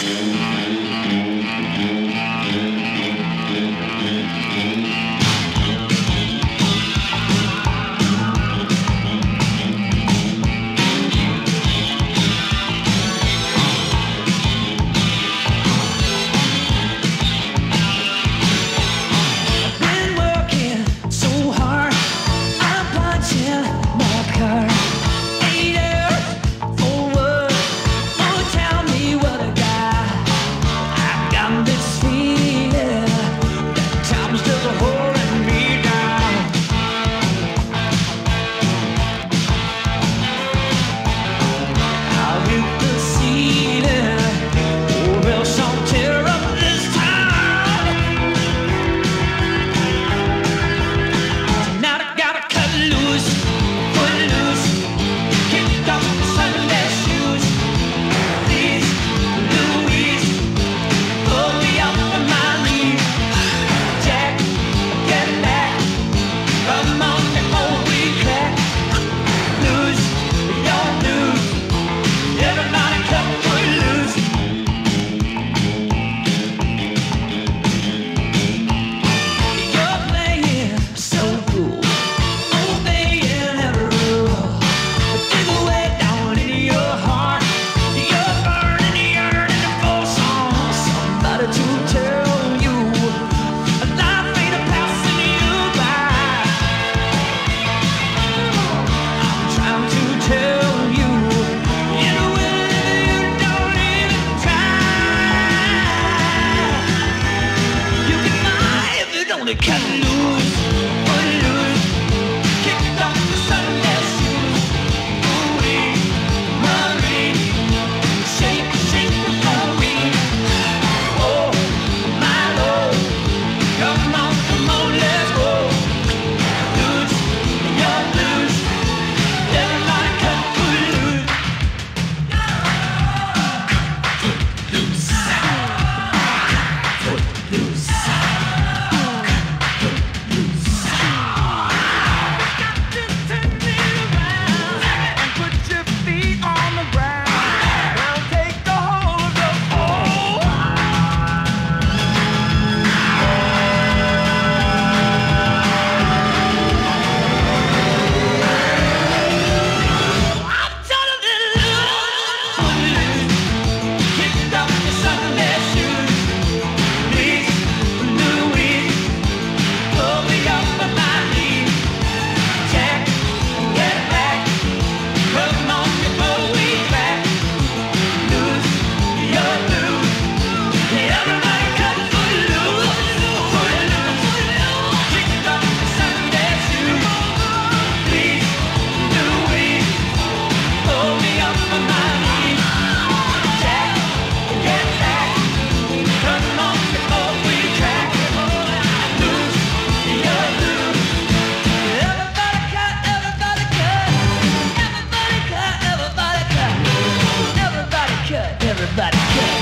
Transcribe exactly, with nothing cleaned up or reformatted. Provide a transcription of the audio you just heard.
only cut loose, put loose, kicked off the Sunday shoes. Ooh-wee, Marie, shake, shake the Marie. Oh, my Lord, come on, come on, let's go. Loose, you're loose, everybody cut, put loose. Put loose, put loose. Everybody cut.